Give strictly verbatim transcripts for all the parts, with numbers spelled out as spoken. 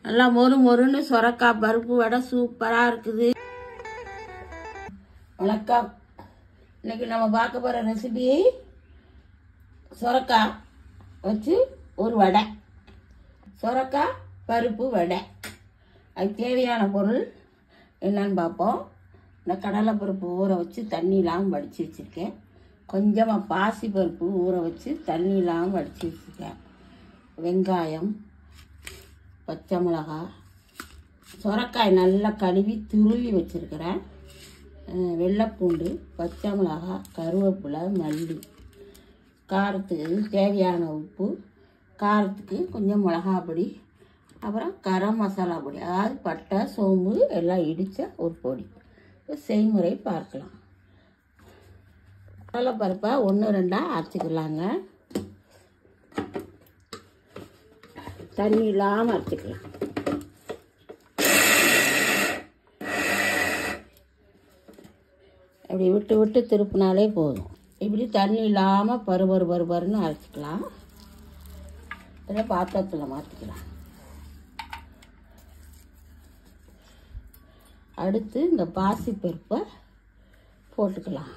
நல்லா மொறு மொறுன்னு சொரக்காய் பருப்பு வடை சூப்பராக இருக்குது. வணக்கம். இன்னைக்கு நம்ம பார்க்க போகிற ரெசிபி சொரக்காய் வச்சு ஒரு வடை, சொரக்காய் பருப்பு வடை. அதுக்கு தேவையான பொருள் என்னன்னு பார்ப்போம். இந்த கடலை பருப்பு ஊற வச்சு தண்ணியெலாம் வடித்து வச்சுருக்கேன். கொஞ்சமாக பாசி பருப்பு ஊற வச்சு தண்ணியெலாம் வடித்து வச்சுருக்கேன். வெங்காயம், பச்சை மிளகாய், சொரக்காய் நல்லா கழுவி துருவி வச்சுருக்கிறேன். வெள்ளைப்பூண்டு, பச்சை மிளகாய், கருவேப்பிலை, மல்லி, காரத்துக்கு தேவையான உப்பு, காரத்துக்கு கொஞ்சம் மிளகாய் பொடி, அப்புறம் கரம் மசாலா பொடி, அதாவது பட்டை சோம்பு எல்லாம் இடித்த ஒரு பொடி. செய்முறை பார்க்கலாம். கடலைப்பருப்பை ஒன்று ரெண்டாக அரைச்சிக்கலாங்க. தண்ணி இல்லாமல் அரைச்சிக்கலாம். இப்படி விட்டு விட்டு திருப்பினாலே போதும். இப்படி தண்ணி இல்லாமல் பருபரு பருபருன்னு அரைச்சிக்கலாம். இதில் பாத்திரத்தில் மாற்றிக்கலாம். அடுத்து இந்த பாசி பருப்பை போட்டுக்கலாம்.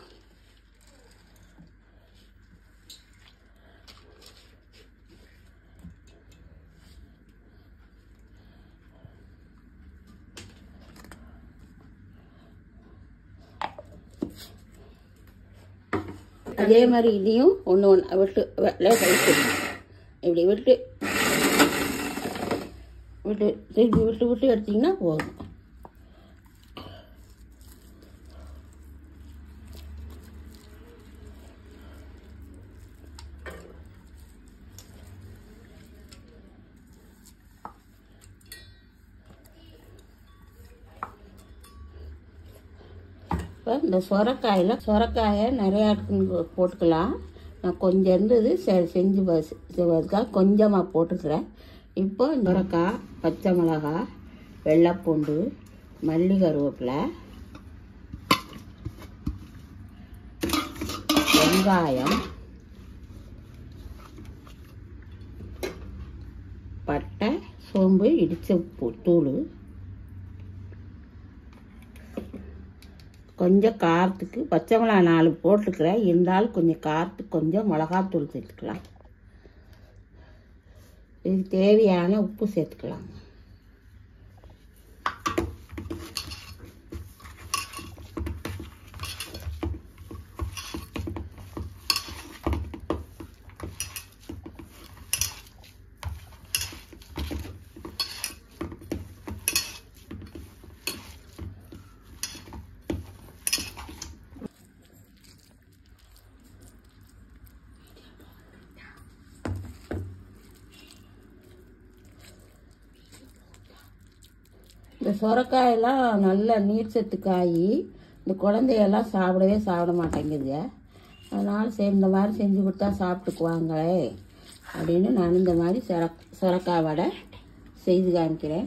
அதே மாதிரி இதையும் ஒன்று ஒன்று விட்டு விட்டு இப்படி விட்டு விட்டு திருப்பி விட்டு விட்டு எடுத்திங்கன்னா போதும். இப்போ இந்த சொரக்காயில் சொரக்காயை நிறையா போட்டுக்கலாம். நான் கொஞ்சம் இருந்தது செ செஞ்சு செய்வதுக்காக கொஞ்சமாக போட்டுக்கிறேன். இப்போ சொரக்காய், பச்சை மிளகாய், வெள்ளைப்பூண்டு, மல்லி, கருவேப்பிலை, வெங்காயம், பட்டை சோம்பு இடித்த தூள், கொஞ்சம் காரத்துக்கு பச்சை மிளகாய் நாலு போட்டுக்கிறேன். இருந்தாலும் கொஞ்சம் காரத்துக்கு கொஞ்சம் மிளகாத்தூள் சேர்த்துக்கலாம். இதுக்கு தேவையான உப்பு சேர்த்துக்கலாம். இந்த சொரக்காயெல்லாம் நல்ல நீர் சத்து காய். இந்த குழந்தையெல்லாம் சாப்பிடவே சாப்பிட மாட்டேங்குதுங்க. அதனால் சரி இந்த மாதிரி செஞ்சு கொடுத்தா சாப்பிட்டுக்குவாங்களே அப்படின்னு நான் இந்த மாதிரி சொர சொரக்காய் வடை செய்து காமிக்கிறேன்.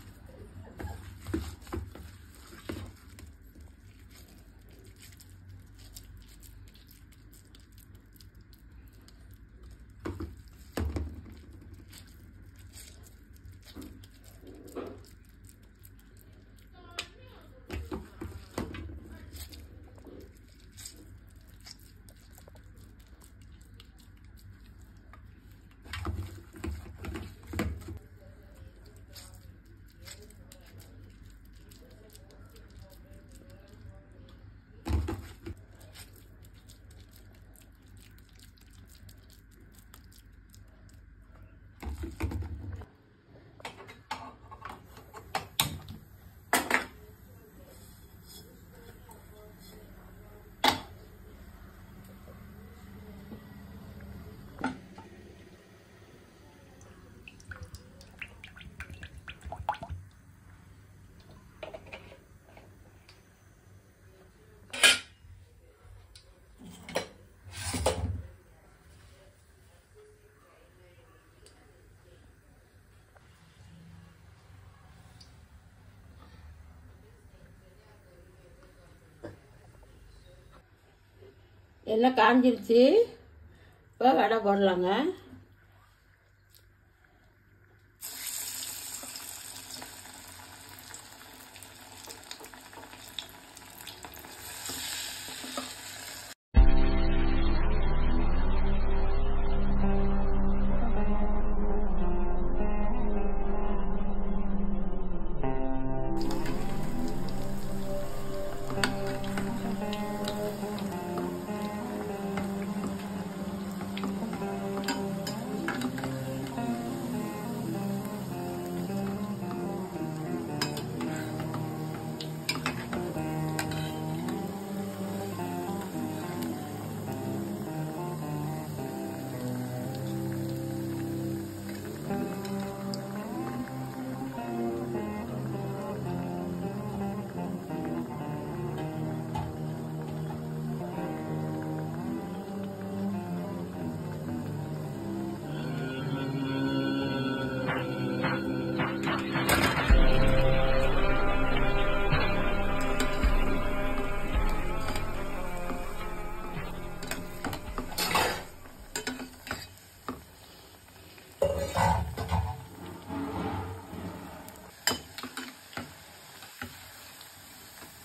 எல்லாம் காஞ்சிருச்சு. இப்போ வடை போடலாங்க.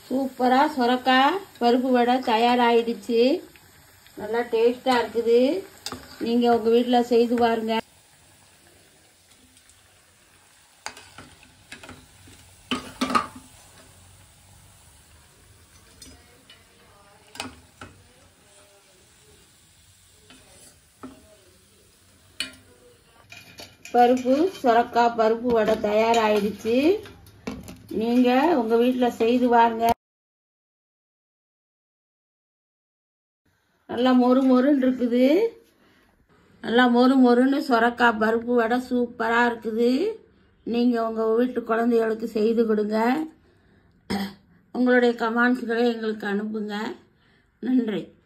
சூப்பராக சொரக்காய் பருப்பு வடை தயாராகிடுச்சு. நல்லா டேஸ்ட்டாக இருக்குது. நீங்கள் உங்கள் வீட்டில் செய்து பாருங்க. பருப்பு சொரக்காய் பருப்பு வடை தயாராகிடுச்சு. நீங்கள் உங்கள் வீட்டில் செய்து பாருங்க. நல்லா மொறு மொறுன்னு இருக்குது. நல்லா மொறு மொறுன்னு சொரக்காய் பருப்பு வடை சூப்பராக இருக்குது. நீங்கள் உங்கள் வீட்டு குழந்தைகளுக்கு செய்து கொடுங்க. உங்களுடைய கமெண்ட்ஸ்களை எங்களுக்கு அனுப்புங்க. நன்றி.